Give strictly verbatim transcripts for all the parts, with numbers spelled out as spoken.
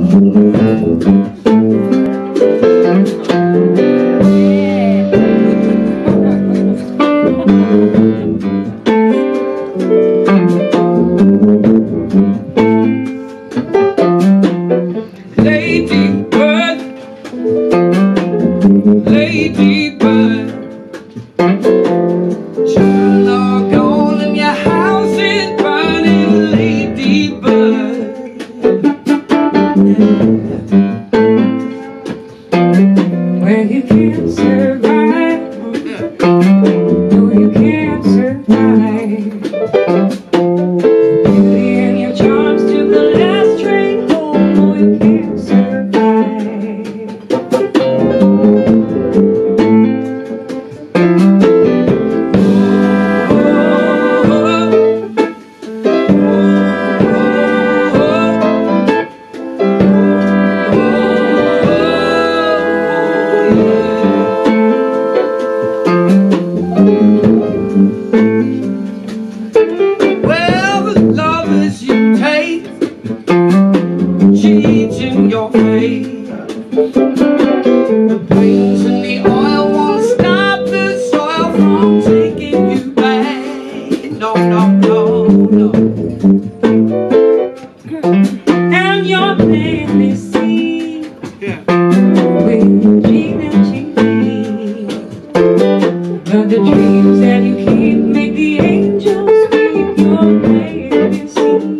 Ladybird, ladybird, shall log on and your house is burning, ladybird. Where you can't survive, no you can't survive. Beauty and your charms to the last train home, no you can't survive. Well, the lovers you take cheats in your face. The planes and the oil won't stop the soil from taking you back. No, no, no, no. And you're playing this scene, yeah, with cheat and cheat. But the dreams that you keep make the angels weep. You're playing this scene.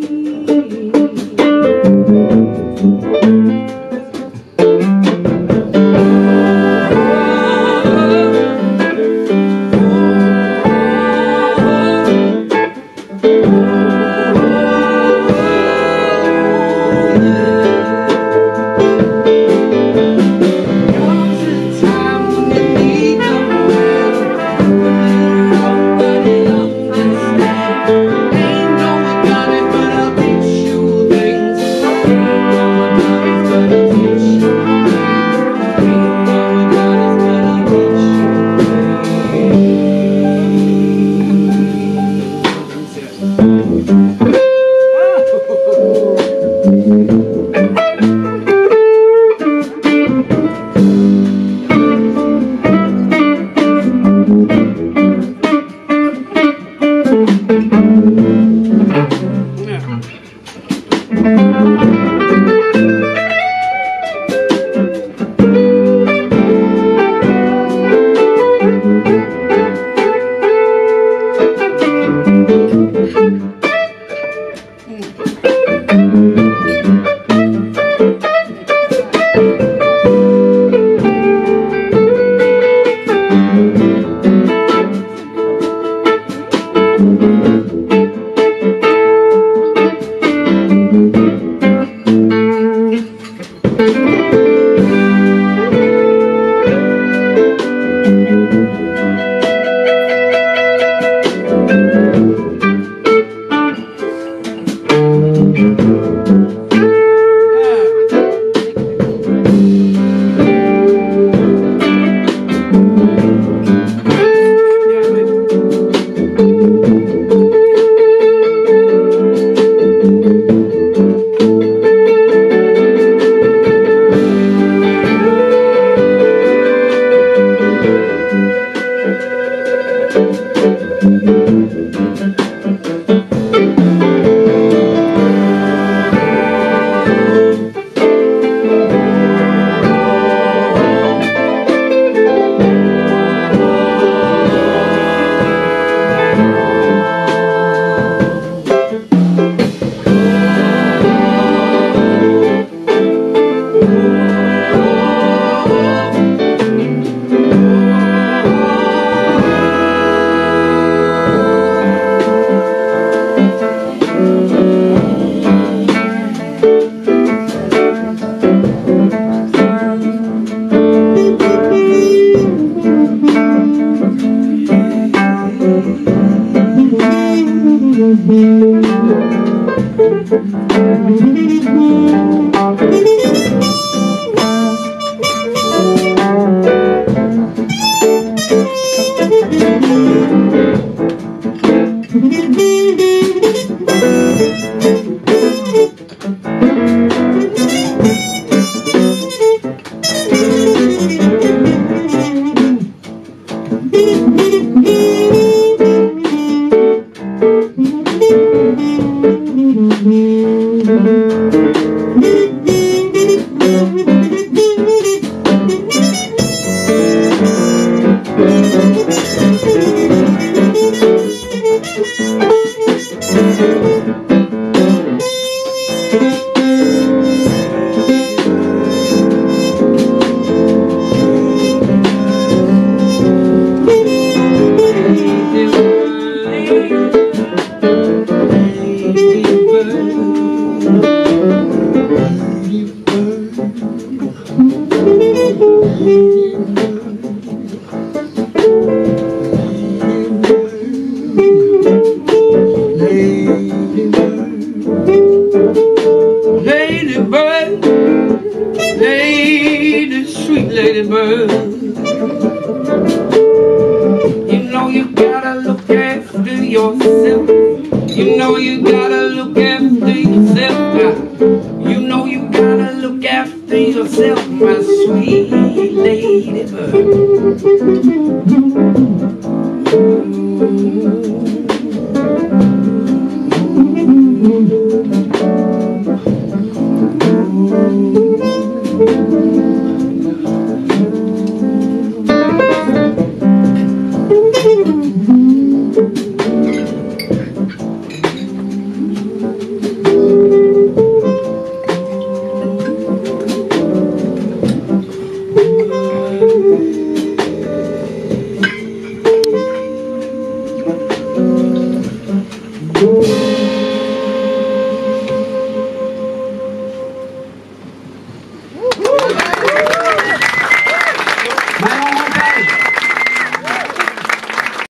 Thank you. Ladybird, lady, sweet ladybird, you know you gotta look after yourself. You know you gotta look after yourself. You know you gotta look after yourself, my sweet ladybird.